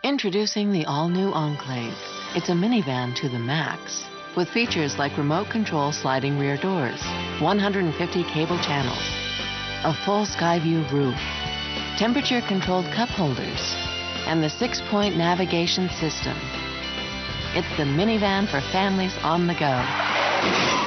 Introducing the all-new Enclave. It's a minivan to the max, with features like remote control sliding rear doors, 150 cable channels, a full sky view roof, temperature-controlled cup holders, and the 6-point navigation system. It's the minivan for families on the go.